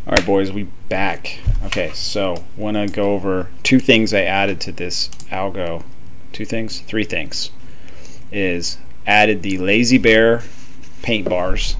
All right, boys, we back. Okay, so want to go over two things I added to this algo. Three things. Is added the Lazy Bear paint bars.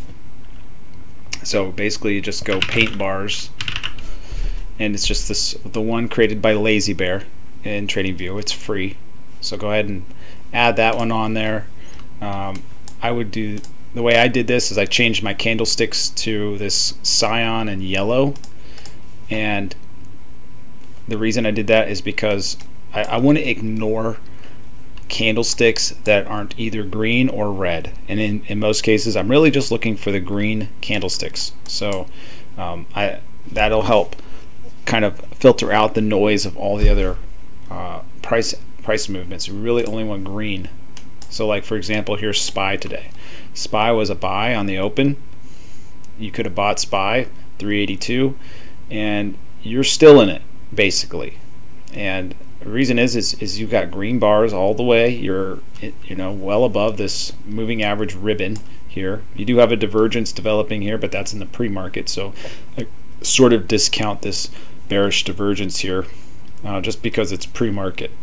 So basically, you just go paint bars, and it's just the one created by Lazy Bear in TradingView. It's free, so go ahead and add that one on there. I would do. The way I did this is I changed my candlesticks to this cyan and yellow, and the reason I did that is because I want to ignore candlesticks that aren't either green or red, and in most cases I'm really just looking for the green candlesticks. So that'll help kind of filter out the noise of all the other price movements. You really only want green. So like for example, here's SPY today. SPY was a buy on the open. You could have bought SPY 382 and you're still in it basically. And the reason is you've got green bars all the way. You're well above this moving average ribbon here. You do have a divergence developing here, but that's in the pre-market, so I sort of discount this bearish divergence here just because it's pre-market.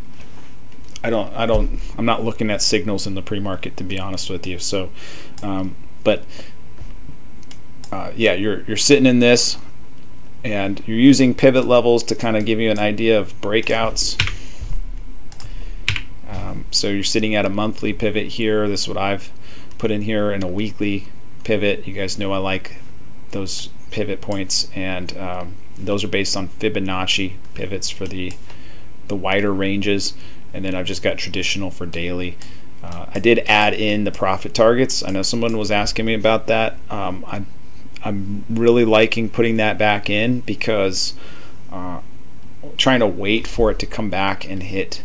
I'm not looking at signals in the pre-market, to be honest with you. So yeah, you're sitting in this and you're using pivot levels to kind of give you an idea of breakouts. So you're sitting at a monthly pivot here. This is what I've put in here, in a weekly pivot. You guys know I like those pivot points, and those are based on Fibonacci pivots for the wider ranges. And then I've just got traditional for daily. I did add in the profit targets. I know someone was asking me about that. I'm really liking putting that back in because trying to wait for it to come back and hit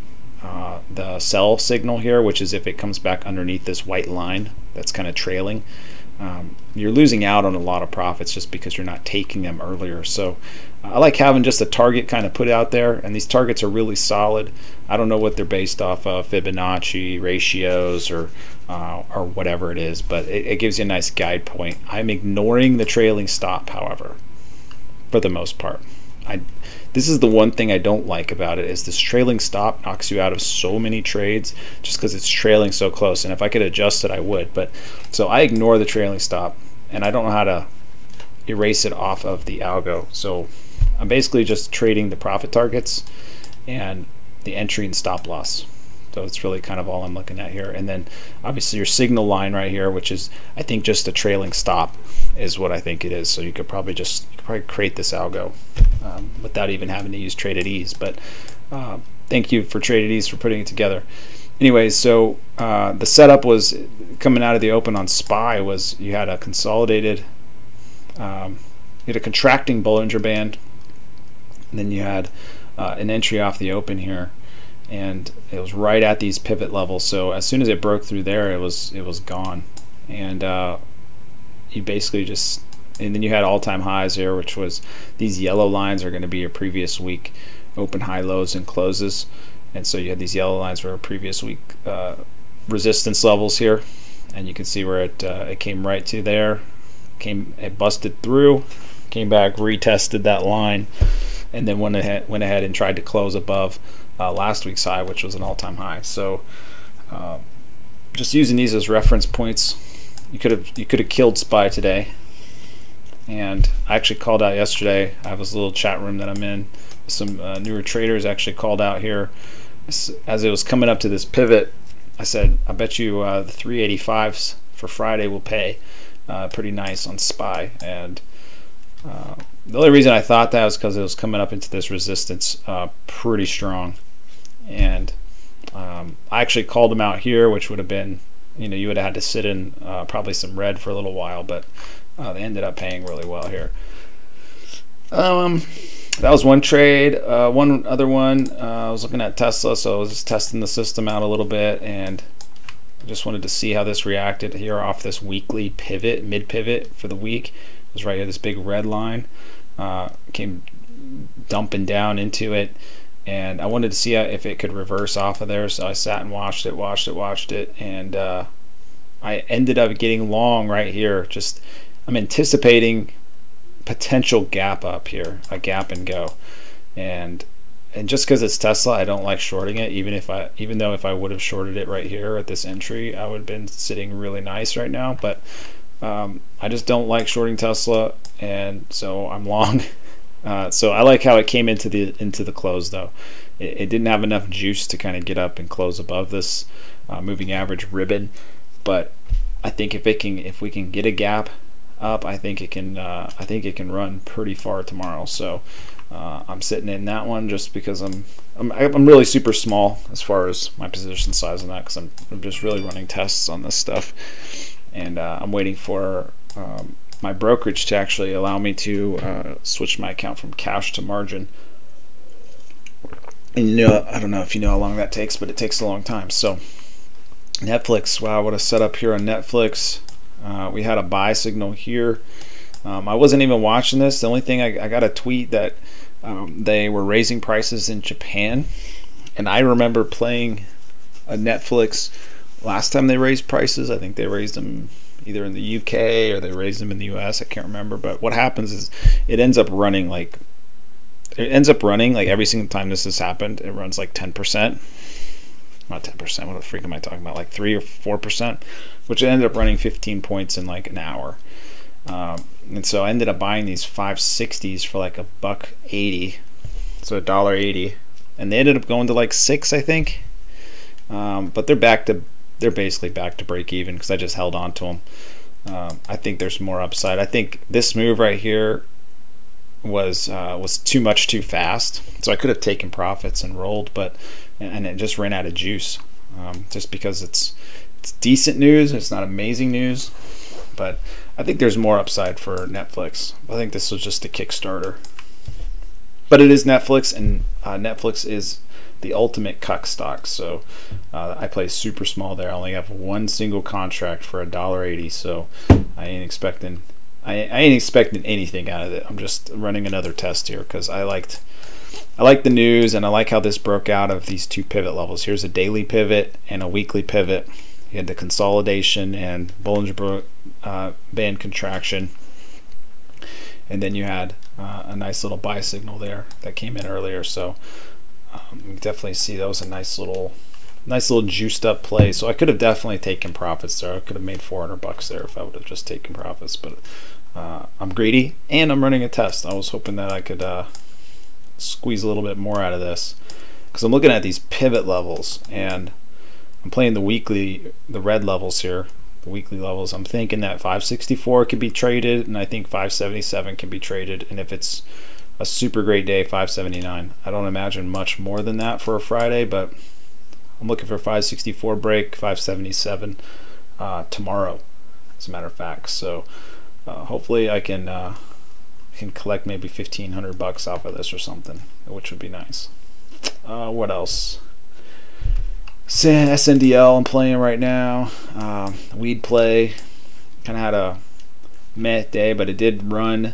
the sell signal here, which is if it comes back underneath this white line that's kind of trailing. You're losing out on a lot of profits just because you're not taking them earlier. So I like having just a target kind of put out there, and these targets are really solid. I don't know what they're based off of, Fibonacci ratios or whatever it is, but it gives you a nice guide point. I'm ignoring the trailing stop, however, for the most part. This is the one thing I don't like about it, is this trailing stop knocks you out of so many trades just because it's trailing so close. And if I could adjust it, I would. But so I ignore the trailing stop, and I don't know how to erase it off of the algo. So I'm basically just trading the profit targets and the entry and stop loss. So it's really kind of all I'm looking at here. And then obviously your signal line right here, which is I think just a trailing stop is what I think it is. So you could probably create this algo without even having to use Trade at Ease. But thank you for Trade at Ease for putting it together. Anyways, so the setup was coming out of the open on SPY was you had a consolidated, you had a contracting Bollinger Band, and then you had an entry off the open here, and it was right at these pivot levels. So as soon as it broke through there, it was gone, and you basically just, and then you had all-time highs there, which was these yellow lines are going to be your previous week open, high, lows, and closes. And so you had these yellow lines for a previous week resistance levels here, and you can see where it came right to there, it busted through, came back, retested that line, and then went ahead and tried to close above last week's high, which was an all-time high. So just using these as reference points, you could have killed SPY today. And I actually called out yesterday. I have this little chat room that I'm in. Some newer traders actually called out here as it was coming up to this pivot. I said, I bet you the 385s for Friday will pay pretty nice on SPY. And the only reason I thought that was because it was coming up into this resistance pretty strong. And I actually called them out here, which would have been, you would have had to sit in probably some red for a little while, but they ended up paying really well here. That was one trade. One other one, I was looking at Tesla, so I was just testing the system out a little bit, and I just wanted to see how this reacted here off this weekly pivot, mid pivot for the week. It was right here, this big red line came dumping down into it, and I wanted to see if it could reverse off of there. So I sat and watched it, and I ended up getting long right here. I'm anticipating potential gap up here, a gap and go, and just because it's Tesla, I don't like shorting it. Even though if I would have shorted it right here at this entry, I would have been sitting really nice right now. But I just don't like shorting Tesla, and so I'm long. So I like how it came into the close though. It didn't have enough juice to kind of get up and close above this moving average ribbon, but I think if we can get a gap up, I think it can run pretty far tomorrow. So I'm sitting in that one just because I'm really super small as far as my position size on that, because I'm just really running tests on this stuff, and I'm waiting for my brokerage to actually allow me to switch my account from cash to margin. And I don't know if you know how long that takes, but it takes a long time. So Netflix, wow, what a setup here on Netflix. We had a buy signal here. I wasn't even watching this. The only thing I got a tweet that they were raising prices in Japan, and I remember playing a Netflix last time they raised prices. I think they raised them either in the UK or they raised them in the US. I can't remember. But what happens is it ends up running like every single time this has happened. It runs like 10%. Not 10%. What the freak am I talking about? Like 3 or 4%, which ended up running 15 points in like an hour. And so I ended up buying these 560s for like $1.80, so $1.80, and they ended up going to like 6, I think. But they're basically back to break even because I just held on to them. I think there's more upside. I think this move right here was too much too fast, so I could have taken profits and rolled, and it just ran out of juice. Just because it's decent news, it's not amazing news, but I think there's more upside for Netflix. I think this was just a Kickstarter, but it is Netflix, and Netflix is the ultimate cuck stock. So I play super small there. I only have one single contract for $1.80, so I ain't expecting anything out of it. I'm just running another test here because I like the news, and I like how this broke out of these two pivot levels. Here's a daily pivot and a weekly pivot. You had the consolidation and Bollinger Band contraction, and then you had a nice little buy signal there that came in earlier. So you definitely see that was a nice little juiced up play. So I could have definitely taken profits there. I could have made $400 there if I would have just taken profits, but I'm greedy and I'm running a test. I was hoping that I could squeeze a little bit more out of this, because I'm looking at these pivot levels and I'm playing the red levels here, the weekly levels. I'm thinking that 564 could be traded, and I think 577 can be traded, and if it's a super great day, 579. I don't imagine much more than that for a Friday, but I'm looking for 564 break, 577 tomorrow, as a matter of fact. So hopefully I can collect maybe $1,500 off of this or something, which would be nice. What else? SNDL I'm playing right now. Weed play kind of had a meh day, but it did run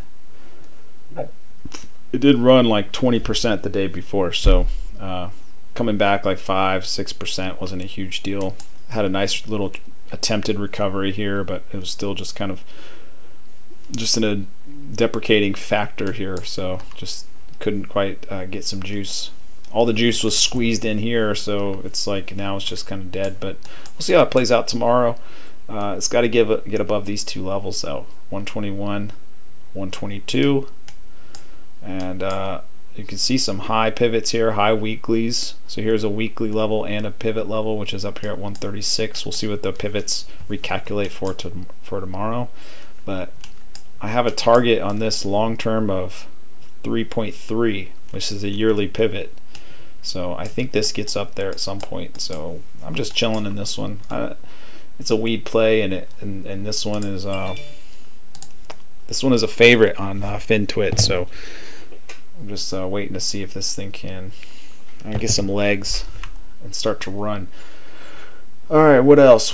like 20% the day before, so coming back like 5-6% wasn't a huge deal. Had a nice little attempted recovery here, but it was still just kind of in a deprecating factor here, so just couldn't quite get some juice. All the juice was squeezed in here, so it's like now it's just kind of dead, but we'll see how it plays out tomorrow. It's got to get above these two levels though, 121, 122, and you can see some high pivots here, high weeklies. So here's a weekly level and a pivot level, which is up here at 136. We'll see what the pivots recalculate for tomorrow, but I have a target on this long term of 3.3, which is a yearly pivot. So I think this gets up there at some point. So I'm just chilling in this one. It's a weed play, and this one is a favorite on FinTwit. So I'm just waiting to see if this thing can get some legs and start to run. All right, what else?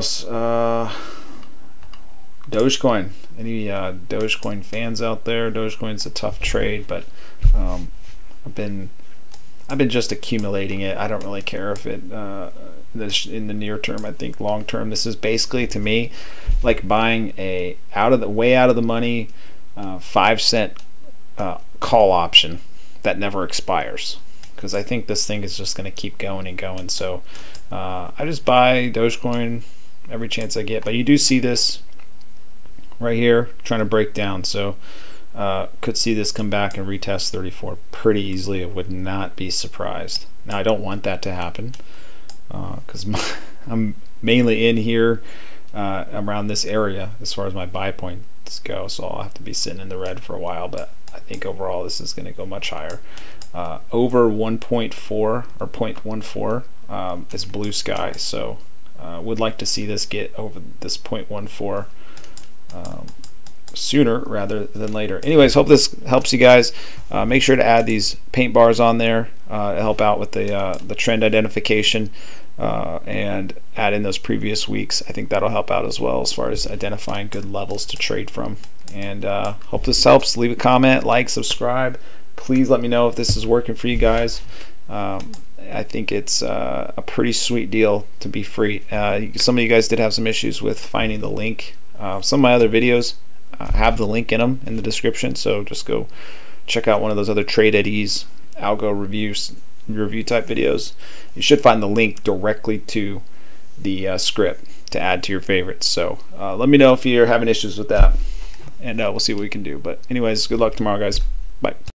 Dogecoin. Any Dogecoin fans out there? Dogecoin's a tough trade, but I've been just accumulating it. I don't really care if it in the near term. I think long term, this is basically to me like buying a way out of the money 5-cent call option that never expires, because I think this thing is just going to keep going and going. So I just buy Dogecoin every chance I get. But you do see this right here trying to break down, so could see this come back and retest 34 pretty easily. I would not be surprised. Now I don't want that to happen because I'm mainly in here around this area as far as my buy points go, so I'll have to be sitting in the red for a while. But I think overall this is going to go much higher. Over 1.4 or 0.14 is blue sky, so would like to see this get over this 0.14 sooner rather than later. Anyways, hope this helps you guys. Make sure to add these paint bars on there to help out with the trend identification, and add in those previous weeks. I think that'll help out as well as far as identifying good levels to trade from. And hope this helps. Leave a comment, like, subscribe. Please let me know if this is working for you guys. I think it's a pretty sweet deal to be free. Some of you guys did have some issues with finding the link. Some of my other videos have the link in them in the description, so just go check out one of those other Trade at Ease algo review type videos. You should find the link directly to the script to add to your favorites. So let me know if you're having issues with that, and we'll see what we can do. But anyways, good luck tomorrow, guys. Bye.